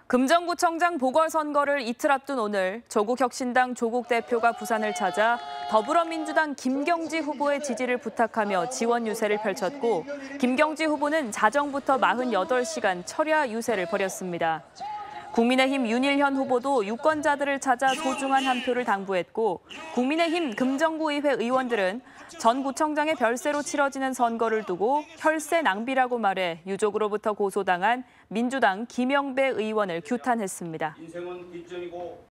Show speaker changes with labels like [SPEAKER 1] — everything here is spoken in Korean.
[SPEAKER 1] 금정구청장 보궐선거를 이틀 앞둔 오늘 조국혁신당 조국 대표가 부산을 찾아 더불어민주당 김경지 후보의 지지를 부탁하며 지원 유세를 펼쳤고 김경지 후보는 자정부터 48시간 철야 유세를 벌였습니다. 국민의힘 윤일현 후보도 유권자들을 찾아 소중한 한 표를 당부했고 국민의힘 금정구의회 의원들은 전 구청장의 별세로 치러지는 선거를 두고 혈세 낭비라고 말해 유족으로부터 고소당한 민주당 김영배 의원을 규탄했습니다.